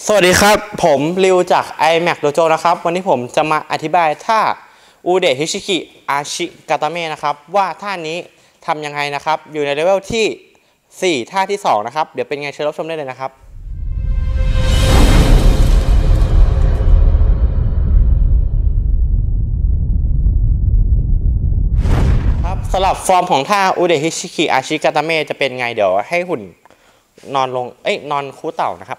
สวัสดีครับผมริวจาก iMac Dojo นะครับวันนี้ผมจะมาอธิบายท่าอูเดะฮิชิคิอาชิกาตาเมะนะครับว่าท่านี้ทำยังไงนะครับอยู่ในเลเวลที่4ท่าที่2นะครับเดี๋ยวเป็นไงเชิญรับชมได้เลยนะครับครับสำหรับฟอร์มของท่าอูเดะฮิชิคิอาชิกาตาเมะจะเป็นไงเดี๋ยวให้หุ่นนอนลงนอนคูเต่านะครับ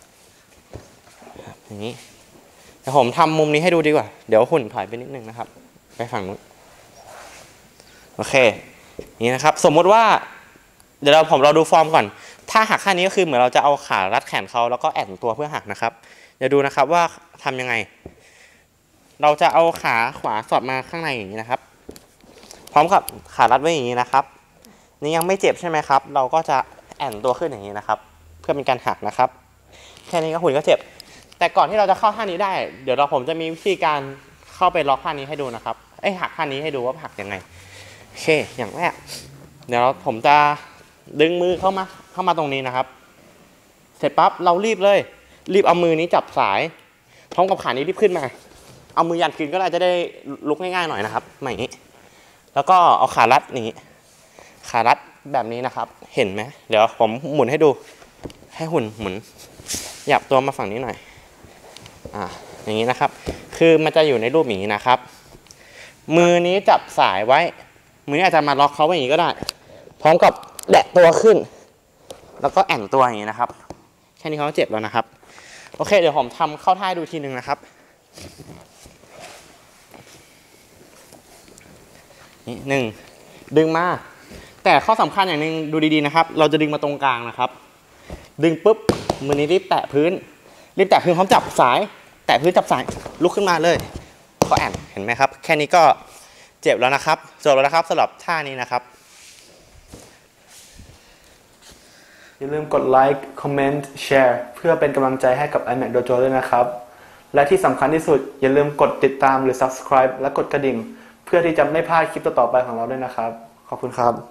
อย่างนี้เดี๋ยวผมทำมุมนี้ให้ดูดีกว่าเดี๋ยวหุ่นถอยไปนิดนึงนะครับไปฝั่งนู้นโอเคนี่นะครับสมมุติว่าเดี๋ยวเราดูฟอร์มก่อนถ้าหักข้างนี้ก็คือเหมือนเราจะเอาขารัดแขนเขาแล้วก็แอนตัวเพื่อหักนะครับเดี๋ยวดูนะครับว่าทำยังไงเราจะเอาขาขวาสอดมาข้างในอย่างนี้นะครับพร้อมกับขารัดไว้อย่างนี้นะครับนี่ยังไม่เจ็บใช่ไหมครับเราก็จะแอนตัวขึ้นอย่างนี้นะครับเพื่อเป็นการหักนะครับแค่นี้ก็หุ่นก็เจ็บแต่ก่อนที่เราจะเข้าท่านี้ได้เดี๋ยวผมจะมีวิธีการเข้าไปล็อกท่านี้ให้ดูนะครับหักท่านี้ให้ดูว่าหักยังไงโอเคอย่างแรกเดี๋ยวผมจะดึงมือเข้ามาตรงนี้นะครับเสร็จปั๊บเรารีบเอามือนี้จับสายพร้อมกับขานี้รีบขึ้นมาเอามือยันขึ้นก็ได้จะได้ลุกง่ายๆหน่อยนะครับอย่างนี้แล้วก็เอาขารัดนี้ขารัดแบบนี้นะครับเห็นไหมเดี๋ยวผมหมุนให้ดูให้หุ่นหมุนหยับตัวมาฝั่งนี้หน่อยอย่างนี้นะครับคือมันจะอยู่ในรูปอย่างนี้นะครับมือนี้จับสายไว้มือนี้อาจจะมาล็อกเขาไว้อย่างนี้ก็ได้พร้อมกับแดะตัวขึ้นแล้วก็แอนตัวอย่างนี้นะครับแค่นี้เขาเจ็บแล้วนะครับโอเคเดี๋ยวผมทำเข้าท่าดูทีนึงนะครับนี่ดึงมาแต่ข้อสำคัญอย่างหนึ่งดูดีๆนะครับเราจะดึงมาตรงกลางนะครับดึงปุ๊บมือนี้รีบแตะพื้นพร้อมจับสายแตะพื้นจับสายลุกขึ้นมาเลยเขาแอนเห็นไหมครับแค่นี้ก็เจ็บแล้วนะครับจบแล้วนะครับสำหรับท่านี้นะครับอย่าลืมกดไลค์คอมเมนต์แชร์เพื่อเป็นกำลังใจให้กับ iMac Dojo ด้วยนะครับและที่สำคัญที่สุดอย่าลืมกดติดตามหรือ Subscribe และกดกระดิ่งเพื่อที่จะไม่พลาดคลิปต่อไปของเราด้วยนะครับขอบคุณครับ